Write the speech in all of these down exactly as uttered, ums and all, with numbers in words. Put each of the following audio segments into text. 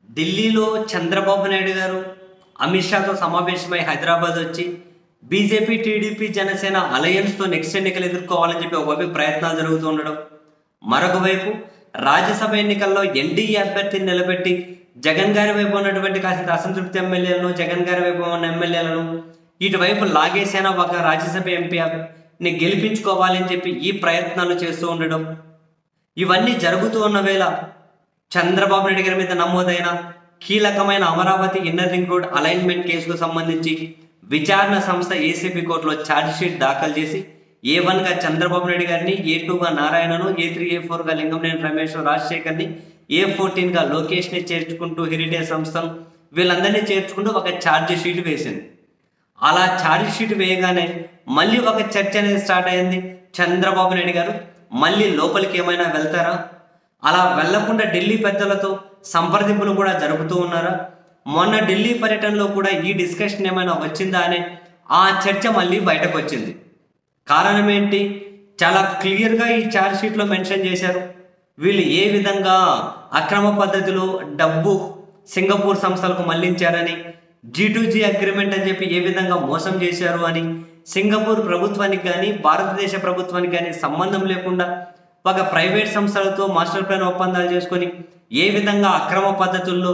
ఢిల్లీలో చంద్రబాబు నాయుడు గారు అమిత్ షాతో సమావేశమై హైదరాబాద్ వచ్చి బీజేపీ టీడీపీ జనసేన అలయన్స్తో నెక్స్ట్ ఎన్నికలు ఎదుర్కోవాలని చెప్పి ఒకవైపు ప్రయత్నాలు జరుగుతూ ఉండడం, మరొక వైపు రాజ్యసభ ఎన్నికల్లో ఎన్డీఏ అభ్యర్థిని నిలబెట్టి జగన్ గారి వైపు ఉన్నటువంటి కాసింత అసంతృప్తి ఎమ్మెల్యేలను, జగన్ గారి వైపు ఉన్న ఎమ్మెల్యేలను ఇటువైపు లాగేసేన ఒక రాజ్యసభ ఎంపీని గెలిపించుకోవాలని చెప్పి ఈ ప్రయత్నాలు చేస్తూ ఉండడం, ఇవన్నీ జరుగుతూ ఉన్న వేళ చంద్రబాబు నాయుడు గారి మీద నమోదైన కీలకమైన Amaravati inner ring road alignment కేసుకు సంబంధించి విచారణ సంస్థ ఏసీబీ కోర్టులో ఛార్జ్ షీట్ దాఖలు చేసి ఏ వన్గా చంద్రబాబు నాయుడు గారిని, ఏ టూగా నారాయణను, ఏ త్రీ ఏ ఫోర్గా లింగంనేని రమేష్ రాజశేఖర్ని, ఏ ఫోర్టీన్గా లోకేష్ని చేర్చుకుంటూ హెరిటేజ్ సంస్థను వీళ్ళందరినీ చేర్చుకుంటూ ఒక ఛార్జ్ షీట్ వేసింది. అలా ఛార్జ్ షీట్ వేయగానే మళ్ళీ ఒక చర్చ అనేది స్టార్ట్ అయింది. చంద్రబాబు నాయుడు గారు మళ్ళీ లోపలికి ఏమైనా వెళ్తారా, అలా వెళ్లకుండా ఢిల్లీ పెద్దలతో సంప్రదింపులు కూడా జరుపుతూ ఉన్నారా, మొన్న ఢిల్లీ పర్యటనలో కూడా ఈ డిస్కషన్ ఏమైనా వచ్చిందా అనే ఆ చర్చ మళ్ళీ బయటకు వచ్చింది. కారణం ఏంటి, చాలా క్లియర్గా ఈ ఛార్జ్ షీట్లో మెన్షన్ చేశారు. వీళ్ళు ఏ విధంగా అక్రమ పద్ధతిలో డబ్బు సింగపూర్ సంస్థలకు మళ్లించారని, జీ టు జీ అగ్రిమెంట్ అని చెప్పి ఏ విధంగా మోసం చేశారు అని, సింగపూర్ ప్రభుత్వానికి కానీ భారతదేశ ప్రభుత్వానికి కానీ సంబంధం లేకుండా ఒక ప్రైవేట్ సంస్థలతో మాస్టర్ ప్లాన్ ఒప్పందాలు చేసుకొని ఏ విధంగా అక్రమ పద్ధతుల్లో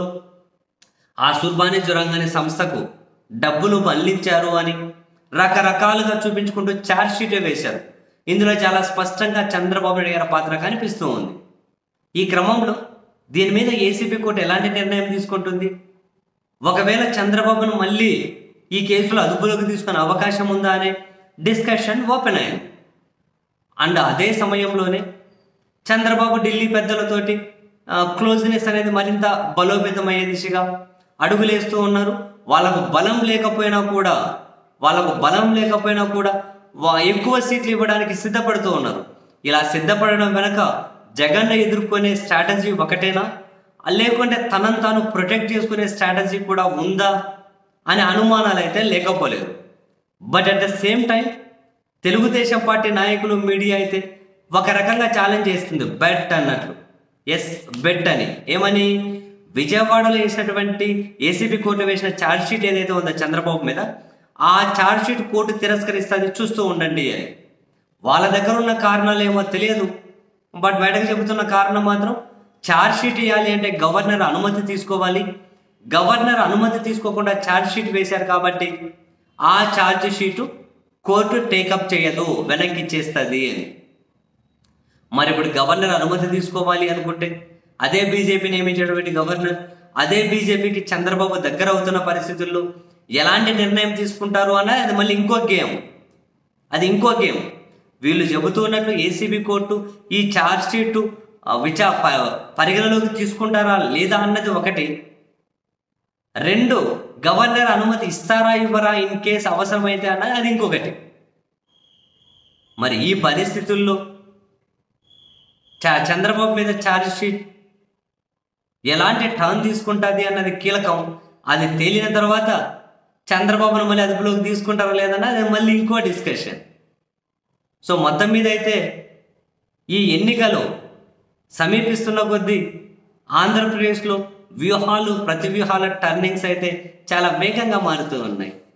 ఆ సుర్బానీ జురంగ్ అనే సంస్థకు డబ్బులు మళ్లించారు అని రకరకాలుగా చూపించుకుంటూ ఛార్జ్ షీటే వేశారు. ఇందులో చాలా స్పష్టంగా చంద్రబాబు నాయుడు గారి పాత్ర కనిపిస్తూ ఉంది. ఈ క్రమంలో దీని మీద ఏసీబీ కోర్టు ఎలాంటి నిర్ణయం తీసుకుంటుంది, ఒకవేళ చంద్రబాబును మళ్ళీ ఈ కేసులో అదుపులోకి తీసుకునే అవకాశం ఉందా అనే డిస్కషన్ ఓపెన్ అయింది. అండ్ అదే సమయంలోనే చంద్రబాబు ఢిల్లీ పెద్దలతోటి క్లోజ్నెస్ అనేది మరింత బలోపేతమయ్యే దిశగా అడుగులేస్తూ ఉన్నారు. వాళ్ళకు బలం లేకపోయినా కూడా వాళ్ళకు బలం లేకపోయినా కూడా ఎక్కువ సీట్లు ఇవ్వడానికి సిద్ధపడుతూ ఉన్నారు. ఇలా సిద్ధపడడం వెనక జగన్ ఎదుర్కొనే స్ట్రాటజీ ఒకటేనా, లేకుంటే తనను తాను ప్రొటెక్ట్ చేసుకునే స్ట్రాటజీ కూడా ఉందా అనే అనుమానాలు అయితే లేకపోలేదు. But at the same time Telugudesam party నాయకులు, మీడియా అయితే ఒక రకంగా ఛాలెంజ్ చేస్తుంది, బెట్ అన్నట్లు. ఎస్, బెట్ అని. ఏమని, విజయవాడలో వేసినటువంటి ఏసీబీ కోర్టు వేసిన ఛార్జ్ షీట్ ఏదైతే ఉందో చంద్రబాబు మీద, ఆ ఛార్జ్ షీట్ కోర్టు తిరస్కరిస్తుంది, చూస్తూ ఉండండి అని. వాళ్ళ దగ్గర ఉన్న కారణాలు ఏమో తెలియదు, బట్ బయటకు చెబుతున్న కారణం మాత్రం ఛార్జ్ షీట్ ఇవ్వాలి అంటే గవర్నర్ అనుమతి తీసుకోవాలి. గవర్నర్ అనుమతి తీసుకోకుండా ఛార్జ్ షీట్ వేశారు కాబట్టి ఆ ఛార్జ్ షీటు కోర్టు టేకప్ చేయదు, వెనక్కి ఇచ్చేస్తుంది అని. మరి ఇప్పుడు గవర్నర్ అనుమతి తీసుకోవాలి అనుకుంటే అదే బీజేపీ నియమించేటువంటి గవర్నర్, అదే బీజేపీకి చంద్రబాబు దగ్గర అవుతున్న పరిస్థితుల్లో ఎలాంటి నిర్ణయం తీసుకుంటారు అన్నది అది మళ్ళీ ఇంకో గేమ్. అది ఇంకో గేమ్. వీళ్ళు చెబుతున్నట్లు ఏసీబీ కోర్టు ఈ ఛార్జ్ షీటు విచా పరిగణలోకి తీసుకుంటారా లేదా అన్నది ఒకటి. రెండు, గవర్నర్ అనుమతి ఇస్తారా ఇవ్వరా ఇన్ కేసు అవసరమైతే అన్నది అది ఇంకొకటి. మరి ఈ పరిస్థితుల్లో చంద్రబాబు మీద ఛార్జ్ షీట్ ఎలాంటి టర్న్ తీసుకుంటుంది అన్నది కీలకం. అది తేలిన తర్వాత చంద్రబాబును మళ్ళీ అదుపులోకి తీసుకుంటారా లేదన్నా అది మళ్ళీ ఇంకో డిస్కషన్. సో మొత్తం మీద అయితే ఈ ఎన్నికలు సమీపిస్తున్న కొద్దీ ఆంధ్రప్రదేశ్లో వ్యూహాలు, ప్రతి వ్యూహాల టర్నింగ్స్ అయితే చాలా వేగంగా మారుతూ ఉన్నాయి.